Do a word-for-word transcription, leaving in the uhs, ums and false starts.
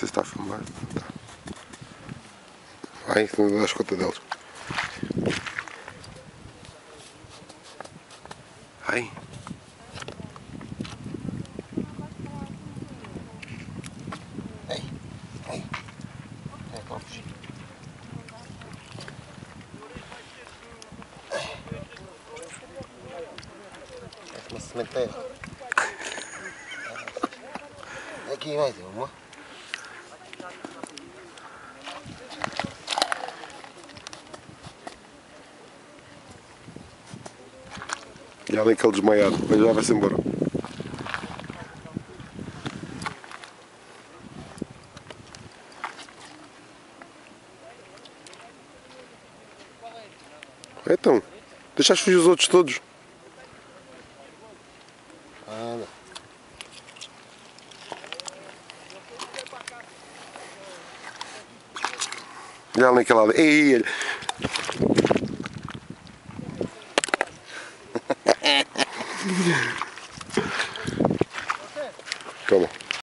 se está a filmar. Tá. Vai, não das conta deles. Vai. Ei, ei. É, vamos. É uma sementeira. Aqui mais uma. E além aquele desmaiado, mas já vai-se embora. Então, deixaste fugir os outros todos. Anda. E além aquele lado. Ei, ele.